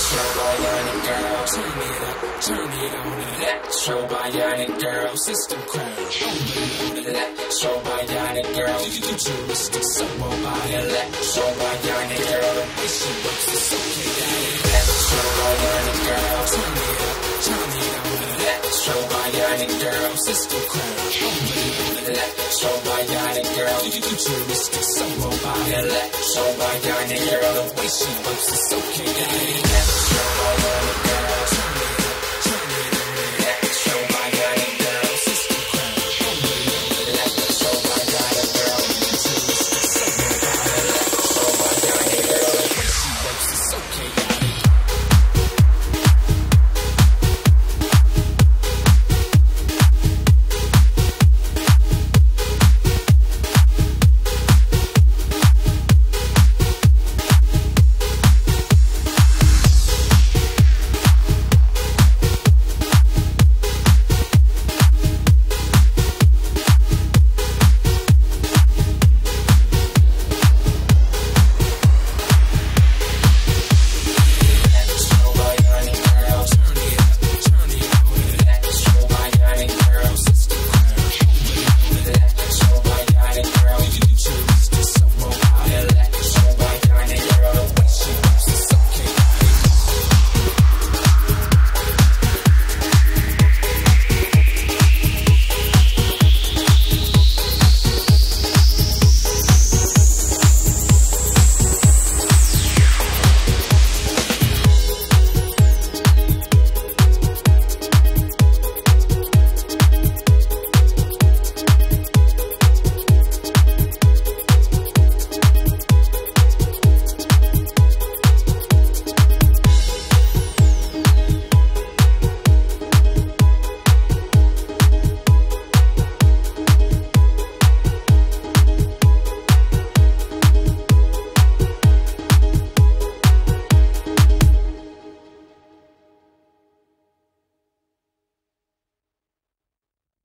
Bionic girl, turn it on, electro bionic girl, system crash, overload, electro bionic girl, futuristic, so mobile, electro bionic girl, the way she works is so chaotic, electro bionic girl, turn it on, electro bionic girl, system crash, overload, electro bionic girl, futuristic, so mobile, electro bionic girl, the way she works is so